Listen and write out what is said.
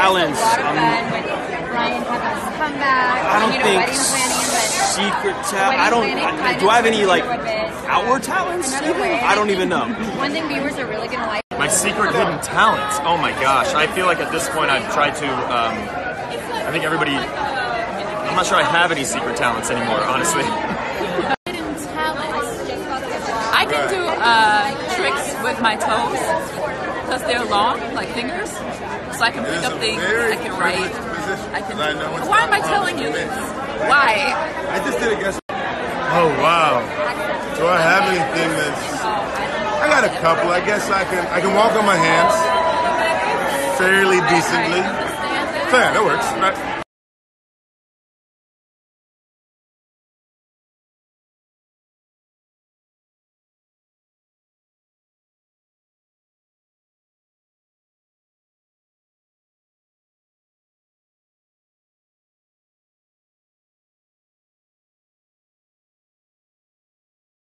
talents. I don't think secret talent. I don't. Do I have any like outward talents? I don't even know. One thing viewers are really gonna like. My secret hidden talents. Oh my gosh! I feel like at this point I've tried to. I think everybody. I'm not sure I have any secret talents anymore, honestly. Hidden talents. I can do tricks with my toes because they're long, like fingers. So I can pick up things. I can write. I can. Why am I telling you this? Why? I just did a guess. Oh wow! Do I have anything that's? I got a couple. I guess I can walk on my hands fairly decently. Fair, that works. Right.